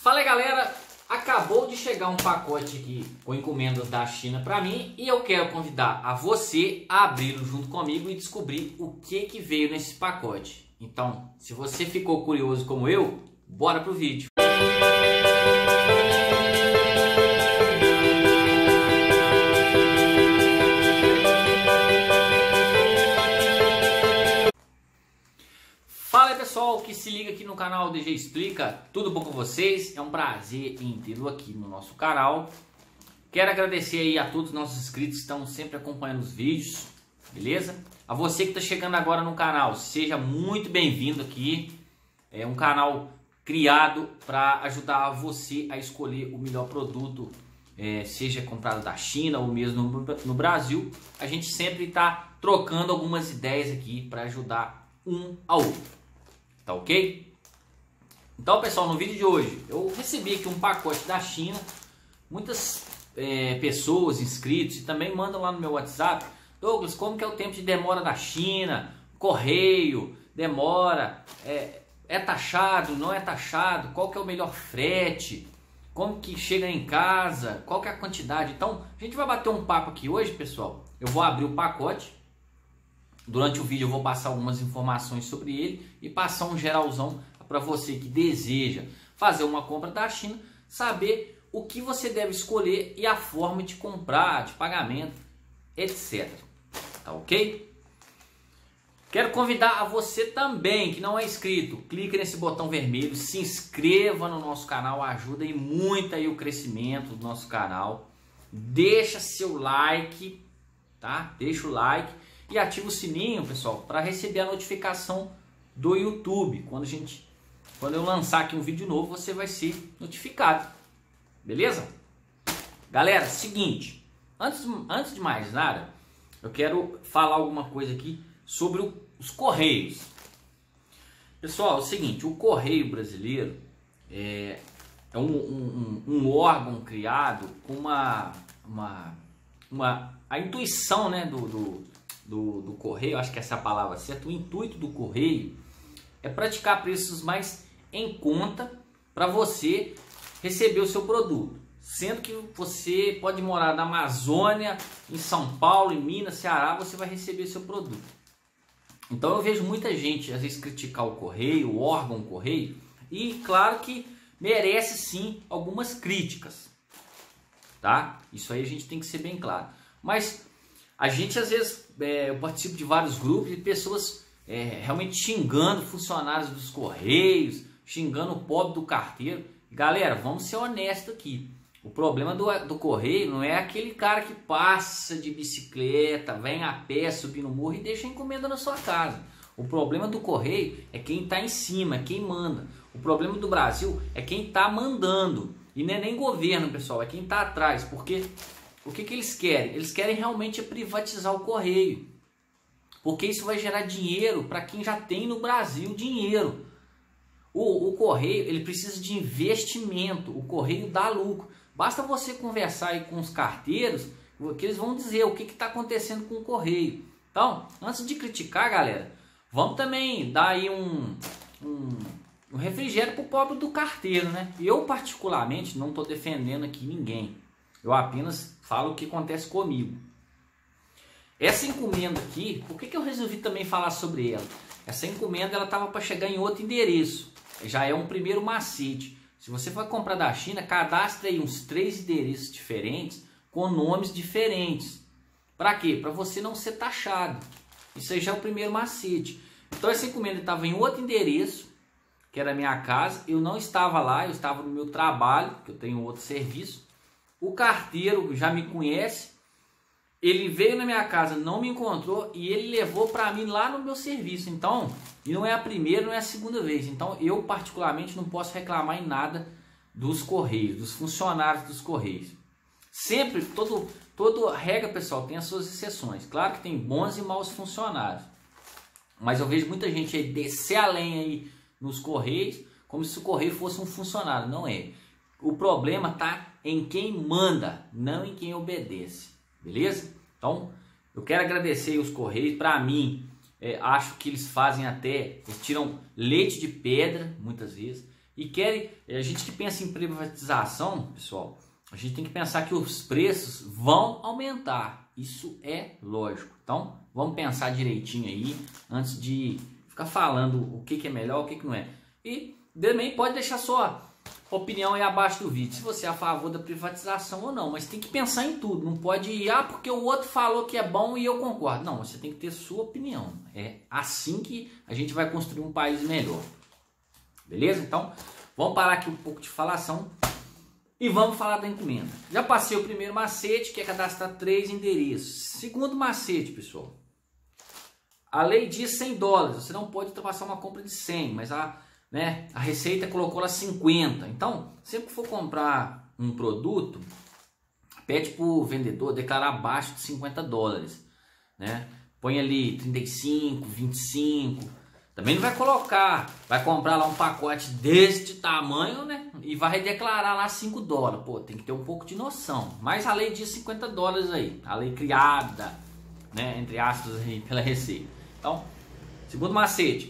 Fala aí, galera, acabou de chegar um pacote aqui com encomendas da China para mim e eu quero convidar a você a abri-lo junto comigo e descobrir o que veio nesse pacote. Então, se você ficou curioso como eu, bora pro vídeo. Fala aí, pessoal que se liga aqui no canal DG Explica, tudo bom com vocês? É um prazer em tê-lo aqui no nosso canal. Quero agradecer aí a todos os nossos inscritos que estão sempre acompanhando os vídeos, beleza? A você que está chegando agora no canal, seja muito bem-vindo aqui. É um canal criado para ajudar você a escolher o melhor produto, seja comprado da China ou mesmo no Brasil. A gente sempre está trocando algumas ideias aqui para ajudar um ao outro. Tá ok? Então, pessoal, no vídeo de hoje eu recebi aqui um pacote da China. Muitas pessoas, inscritos, e também mandam lá no meu WhatsApp: Douglas, como que é o tempo de demora da China? Correio, demora, é taxado, não é taxado? Qual que é o melhor frete? Como que chega em casa? Qual que é a quantidade? Então, a gente vai bater um papo aqui hoje, pessoal. Eu vou abrir o pacote. Durante o vídeo eu vou passar algumas informações sobre ele e passar um geralzão para você que deseja fazer uma compra da China, saber o que você deve escolher e a forma de comprar, de pagamento, etc. Tá ok? Quero convidar a você também que não é inscrito, clique nesse botão vermelho, se inscreva no nosso canal, ajuda aí muito aí o crescimento do nosso canal. Deixa seu like, tá? Deixa o like. E ativa o sininho, pessoal, para receber a notificação do YouTube. Quando eu lançar aqui um vídeo novo, você vai ser notificado. Beleza? Galera, seguinte. Antes de mais nada, eu quero falar alguma coisa aqui sobre os Correios. Pessoal, é o seguinte. O Correio brasileiro é um órgão criado com a intuição, né, do Correio, acho que essa é a palavra certa. O intuito do Correio é praticar preços mais em conta para você receber o seu produto, sendo que você pode morar na Amazônia, em São Paulo, em Minas, Ceará, você vai receber seu produto. Então eu vejo muita gente às vezes criticar o Correio, o órgão Correio, e claro que merece sim algumas críticas, tá? Isso aí a gente tem que ser bem claro, mas a gente às vezes, eu participo de vários grupos e pessoas realmente xingando funcionários dos Correios, xingando o pobre do carteiro. Galera, vamos ser honestos aqui. O problema do Correio não é aquele cara que passa de bicicleta, vem a pé, subir no morro e deixa a encomenda na sua casa. O problema do Correio é quem está em cima, é quem manda. O problema do Brasil é quem está mandando. E não é nem governo, pessoal, é quem está atrás, porque o que eles querem? Eles querem realmente privatizar o Correio, porque isso vai gerar dinheiro para quem já tem no Brasil dinheiro. O Correio, ele precisa de investimento, o Correio dá lucro. Basta você conversar aí com os carteiros, que eles vão dizer o que está acontecendo com o Correio. Então, antes de criticar, galera, vamos também dar aí um refrigério para o pobre do carteiro, né? Eu particularmente não estou defendendo aqui ninguém. Eu apenas falo o que acontece comigo. Essa encomenda aqui, por que eu resolvi também falar sobre ela? Essa encomenda ela estava para chegar em outro endereço. Já é um primeiro macete. Se você for comprar da China, cadastre aí uns 3 endereços diferentes com nomes diferentes. Para quê? Para você não ser taxado. Isso aí já é o primeiro macete. Então essa encomenda estava em outro endereço, que era a minha casa. Eu não estava lá, eu estava no meu trabalho, que eu tenho outro serviço. O carteiro já me conhece, ele veio na minha casa, não me encontrou e ele levou para mim lá no meu serviço. Então, e não é a primeira, não é a segunda vez. Então, eu particularmente não posso reclamar em nada dos Correios, dos funcionários dos Correios. Sempre, toda regra, pessoal, tem as suas exceções. Claro que tem bons e maus funcionários. Mas eu vejo muita gente aí descer a lenha aí nos Correios, como se o Correio fosse um funcionário. Não é. O problema está em quem manda, não em quem obedece, beleza? Então, eu quero agradecer os Correios. Para mim, acho que eles fazem eles tiram leite de pedra, muitas vezes. e querem, a gente que pensa em privatização, pessoal, a gente tem que pensar que os preços vão aumentar. Isso é lógico. Então, vamos pensar direitinho aí antes de ficar falando o que é melhor, o que não é. E também pode deixar sua opinião aí abaixo do vídeo, se você é a favor da privatização ou não. Mas tem que pensar em tudo. Não pode ir, porque o outro falou que é bom e eu concordo. Não, você tem que ter sua opinião. É assim que a gente vai construir um país melhor. Beleza? Então, vamos parar aqui um pouco de falação. E vamos falar da encomenda. Já passei o primeiro macete, que é cadastrar 3 endereços. Segundo macete, pessoal. A lei diz $100. Você não pode ultrapassar uma compra de 100, mas a Receita colocou lá 50. Então, sempre que for comprar um produto, pede para o vendedor declarar abaixo de $50. Né? Põe ali 35, 25. Também não vai colocar, vai comprar lá um pacote deste tamanho, né? E vai declarar lá $5. Pô, tem que ter um pouco de noção. Mas a lei diz $50 aí. A lei criada, né? Entre aspas, aí, pela Receita. Então, segundo macete,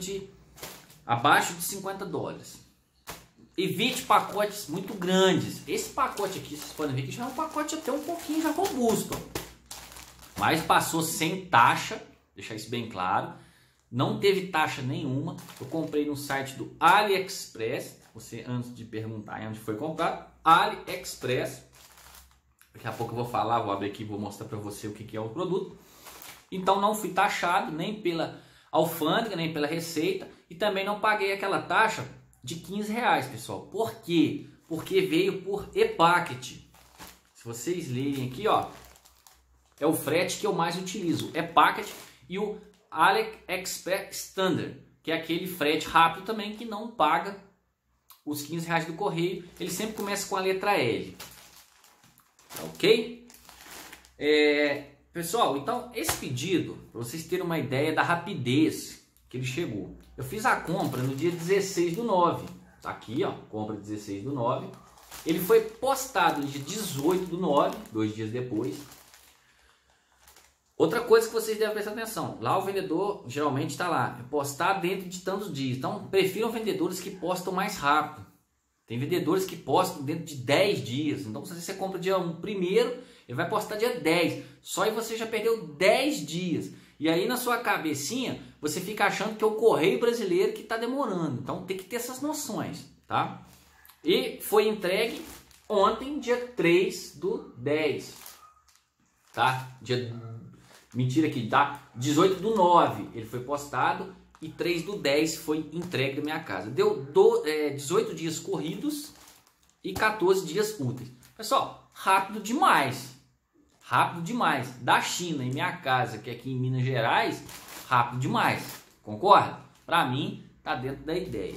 abaixo de $50. Evite pacotes muito grandes. Esse pacote aqui, vocês podem ver que já é um pacote até um pouquinho já robusto. Mas passou sem taxa, deixar isso bem claro. Não teve taxa nenhuma. Eu comprei no site do AliExpress. Você, antes de perguntar onde foi comprado, AliExpress. Daqui a pouco eu vou falar, vou abrir aqui e vou mostrar para você o que é o produto. Então não fui taxado nem pela alfândega, nem pela Receita. E também não paguei aquela taxa de R$15, pessoal. Por quê? Porque veio por e-packet. Se vocês lerem aqui, ó, é o frete que eu mais utilizo. E-packet e o AliExpress Standard, que é aquele frete rápido também que não paga os R$15 do correio. Ele sempre começa com a letra L. Ok? Pessoal, então esse pedido, para vocês terem uma ideia da rapidez que ele chegou. Eu fiz a compra no dia 16/9. Tá aqui, ó, compra 16/9. Ele foi postado no dia 18/9, 2 dias depois. Outra coisa que vocês devem prestar atenção, lá o vendedor geralmente está lá, postar dentro de tantos dias. Então, prefiram vendedores que postam mais rápido. Tem vendedores que postam dentro de 10 dias. Então, se você compra dia 1º, ele vai postar dia 10. Só aí você já perdeu 10 dias. E aí na sua cabecinha, você fica achando que é o correio brasileiro que está demorando. Então, tem que ter essas noções, tá? E foi entregue ontem, dia 3/10. Tá? Mentira aqui, tá? 18/9 ele foi postado e 3/10 foi entregue da minha casa. Deu 18 dias corridos e 14 dias úteis. Pessoal, rápido demais. Rápido demais. Da China em minha casa, que é aqui em Minas Gerais, rápido demais. Concorda? Pra mim, tá dentro da ideia.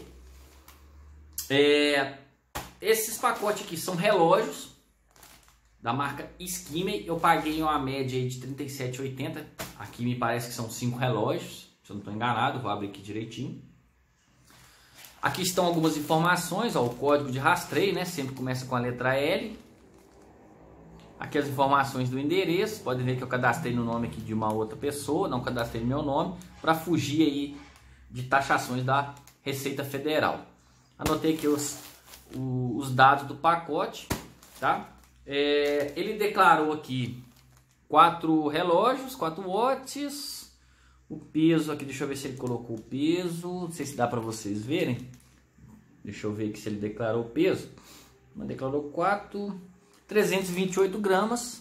Esses pacotes aqui são relógios da marca Skimmer. Eu paguei uma média aí de R$ 37,80. Aqui me parece que são 5 relógios, se eu não estou enganado. Vou abrir aqui direitinho. Aqui estão algumas informações, ó, o código de rastreio, né? Sempre começa com a letra L. Aqui as informações do endereço. Podem ver que eu cadastrei no nome aqui de uma outra pessoa, não cadastrei no meu nome, para fugir aí de taxações da Receita Federal. Anotei aqui os dados do pacote, tá? Ele declarou aqui 4 relógios, 4 watts. O peso aqui, deixa eu ver se ele colocou o peso. Não sei se dá para vocês verem. Deixa eu ver aqui se ele declarou o peso. Mas declarou 328 gramas.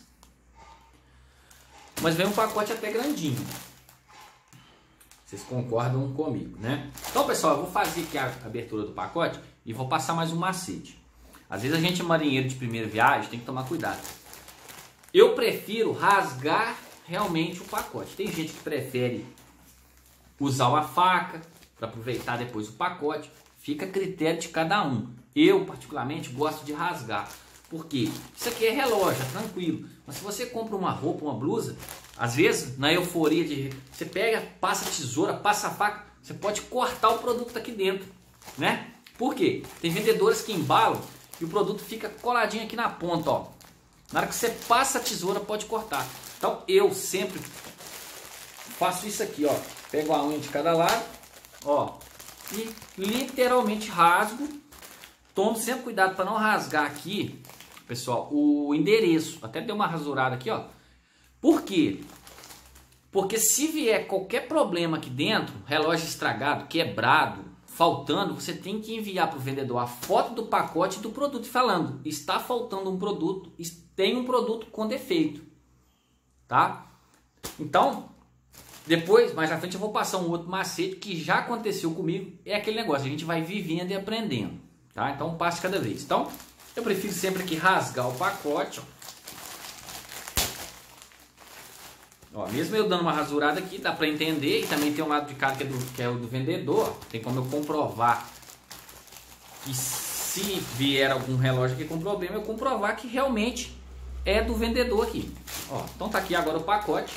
Mas vem um pacote até grandinho. Vocês concordam comigo, né? Então, pessoal, eu vou fazer aqui a abertura do pacote e vou passar mais um macete. Às vezes a gente é marinheiro de primeira viagem, tem que tomar cuidado. Eu prefiro rasgar realmente o pacote. Tem gente que prefere usar uma faca para aproveitar depois o pacote. Fica a critério de cada um. Eu, particularmente, gosto de rasgar. Por quê? Isso aqui é relógio, é tranquilo. Mas se você compra uma roupa, uma blusa, às vezes, na euforia de... Você pega, passa a tesoura, passa a faca, você pode cortar o produto aqui dentro, né? Por quê? Tem vendedores que embalam e o produto fica coladinho aqui na ponta, ó. Na hora que você passa a tesoura, pode cortar. Então, eu sempre faço isso aqui, ó. Pego a unha de cada lado, ó. e literalmente rasgo. Tomo sempre cuidado para não rasgar aqui, pessoal, o endereço. Até deu uma rasurada aqui, ó. Por quê? Porque se vier qualquer problema aqui dentro, relógio estragado, quebrado, faltando, você tem que enviar para o vendedor a foto do pacote do produto falando, está faltando um produto, tem um produto com defeito, tá? Então, depois, mais à frente eu vou passar um outro macete que já aconteceu comigo, é aquele negócio, a gente vai vivendo e aprendendo, tá? Então, um passo de cada vez. Então, eu prefiro sempre aqui rasgar o pacote, ó. Ó, mesmo eu dando uma rasurada aqui, dá para entender. E também tem um lado de cá que é o do vendedor. Tem como eu comprovar que se vier algum relógio aqui com problema, eu comprovar que realmente é do vendedor aqui. Ó, então tá aqui agora o pacote.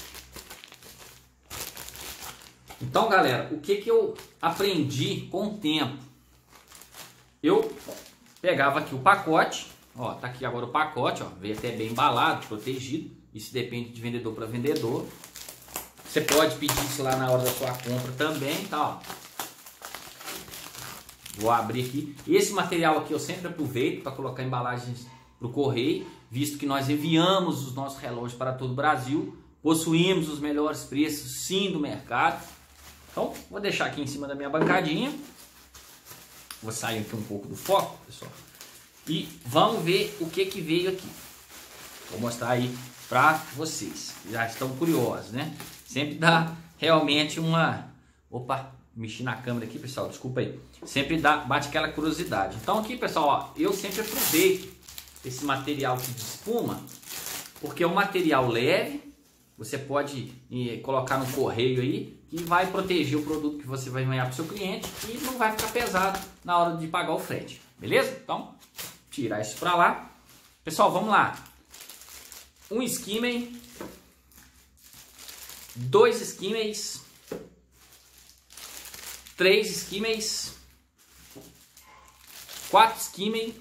Então, galera, o que eu aprendi com o tempo? Eu pegava aqui o pacote. Ó, tá aqui agora o pacote, ó, veio até bem embalado, protegido. Isso depende de vendedor para vendedor. Você pode pedir isso lá na hora da sua compra também, tá? Ó. Vou abrir aqui. Esse material aqui eu sempre aproveito para colocar embalagens para o correio, visto que nós enviamos os nossos relógios para todo o Brasil, possuímos os melhores preços, sim, do mercado. Então, vou deixar aqui em cima da minha bancadinha. Vou sair aqui um pouco do foco, pessoal. E vamos ver o que veio aqui. Vou mostrar aí para vocês, já estão curiosos, né? Sempre dá realmente uma... Opa, mexi na câmera aqui, pessoal, desculpa aí. Sempre bate aquela curiosidade. Então aqui, pessoal, ó, eu sempre aproveito esse material aqui de espuma, porque é um material leve, você pode colocar no correio aí, que vai proteger o produto que você vai enviar para o seu cliente e não vai ficar pesado na hora de pagar o frete, beleza? Então, tirar isso para lá. Pessoal, vamos lá. Um skimming, 2 skimmings, 3 skimmings, 4 skimming,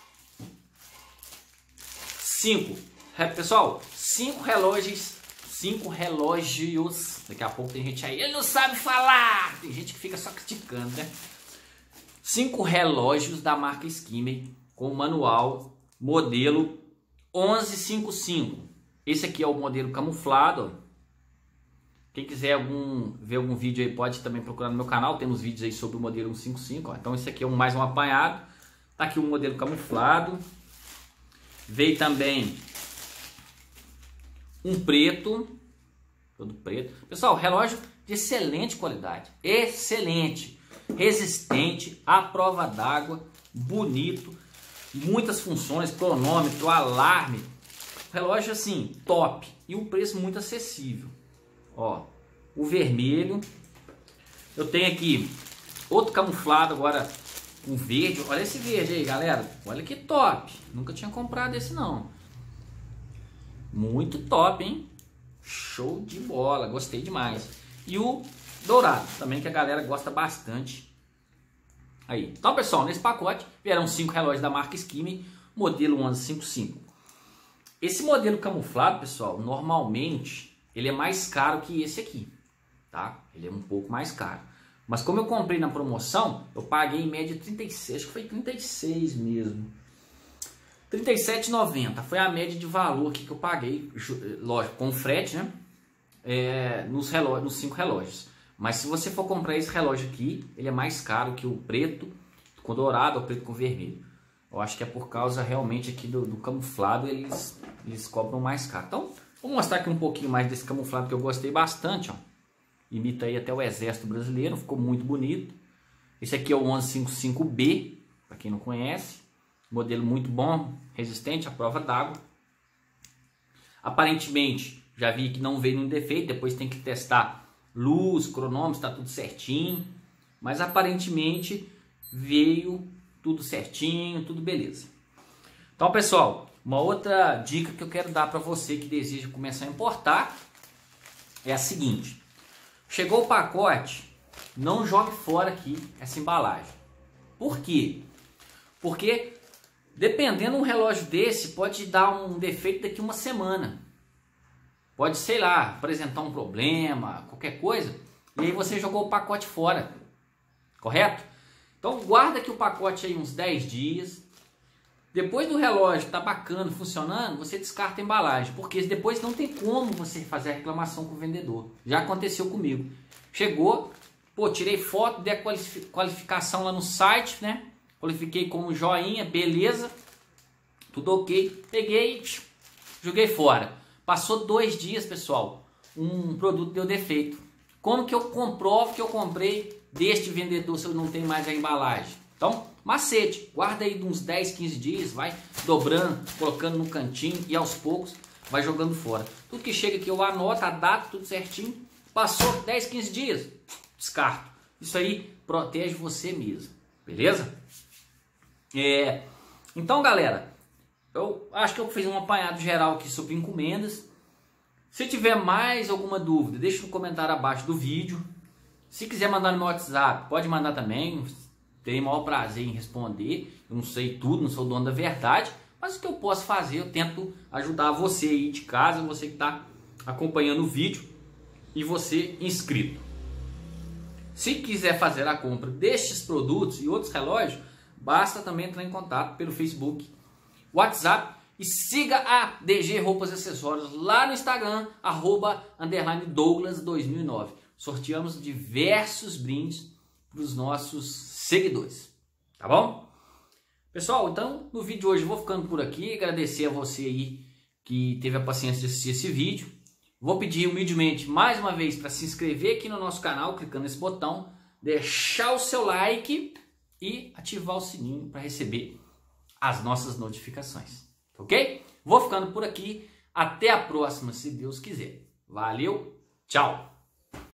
5. Pessoal, 5 relógios. 5 relógios. Daqui a pouco tem gente aí, ele não sabe falar. Tem gente que fica só criticando, né? 5 relógios da marca Skimming com manual modelo 1155. Esse aqui é o modelo camuflado. Quem quiser ver algum vídeo aí pode também procurar no meu canal. Temos vídeos aí sobre o modelo 155. Ó. Então esse aqui é mais um apanhado. Tá aqui o modelo camuflado. Veio também um preto. Todo preto. Pessoal, relógio de excelente qualidade. Excelente. Resistente. À prova d'água. Bonito. Muitas funções, cronômetro, alarme, relógio assim, top, e um preço muito acessível. Ó, o vermelho, eu tenho aqui outro camuflado agora com verde, olha esse verde aí, galera, olha que top, nunca tinha comprado esse não, muito top, hein, show de bola, gostei demais. E o dourado, também que a galera gosta bastante. Aí. Então, pessoal, nesse pacote vieram 5 relógios da marca Skimming, modelo 1155. Esse modelo camuflado, pessoal, normalmente ele é mais caro que esse aqui, tá? Ele é um pouco mais caro. Mas como eu comprei na promoção, eu paguei em média 36, acho que foi 36 mesmo. R$ 37,90 foi a média de valor aqui que eu paguei, lógico, com frete, né? Nos 5 relógios. Mas se você for comprar esse relógio aqui, ele é mais caro que o preto com dourado ou preto com vermelho. Eu acho que é por causa realmente aqui do camuflado, eles cobram mais caro. Então, vou mostrar aqui um pouquinho mais desse camuflado que eu gostei bastante. Ó. Imita aí até o exército brasileiro, ficou muito bonito. Esse aqui é o 1155B, para quem não conhece. Modelo muito bom, resistente à prova d'água. Aparentemente, já vi que não veio nenhum defeito, depois tem que testar luz, cronômetro, está tudo certinho, mas aparentemente veio tudo certinho, tudo beleza. Então, pessoal, uma outra dica que eu quero dar para você que deseja começar a importar é a seguinte: chegou o pacote, não jogue fora aqui essa embalagem. Por quê? Porque dependendo de um relógio desse pode dar um defeito daqui uma semana. Pode, sei lá, apresentar um problema, qualquer coisa, e aí você jogou o pacote fora. correto? Então guarda aqui o pacote aí uns 10 dias. Depois do relógio tá bacana, funcionando, você descarta a embalagem, porque depois não tem como você fazer a reclamação com o vendedor. Já aconteceu comigo. Chegou, pô, tirei foto, dei a qualificação lá no site, né? Qualifiquei como joinha, beleza, tudo ok. Peguei, joguei fora. Passou 2 dias, pessoal, um produto deu defeito. Como que eu comprovo que eu comprei deste vendedor se eu não tenho mais a embalagem? Então, macete, guarda aí de uns 10, 15 dias, vai dobrando, colocando no cantinho e aos poucos vai jogando fora. Tudo que chega aqui eu anoto a data, tudo certinho. Passou 10, 15 dias, descarto. Isso aí protege você mesmo, beleza? Então, galera, eu acho que eu fiz um apanhado geral aqui sobre encomendas. Se tiver mais alguma dúvida, deixa um comentário abaixo do vídeo. Se quiser mandar no meu WhatsApp, pode mandar também. Terei o maior prazer em responder. Eu não sei tudo, não sou dono da verdade, mas o que eu posso fazer, eu tento ajudar você aí de casa, você que está acompanhando o vídeo e você inscrito. Se quiser fazer a compra destes produtos e outros relógios, basta também entrar em contato pelo Facebook, WhatsApp e siga a DG Roupas e Acessórios lá no Instagram, @Douglas2009. Sorteamos diversos brindes para os nossos seguidores, tá bom? Pessoal, então no vídeo de hoje eu vou ficando por aqui. Agradecer a você aí que teve a paciência de assistir esse vídeo. Vou pedir humildemente mais uma vez para se inscrever aqui no nosso canal, clicando nesse botão, deixar o seu like e ativar o sininho para receber as nossas notificações, ok? Vou ficando por aqui, até a próxima, se Deus quiser. Valeu, tchau!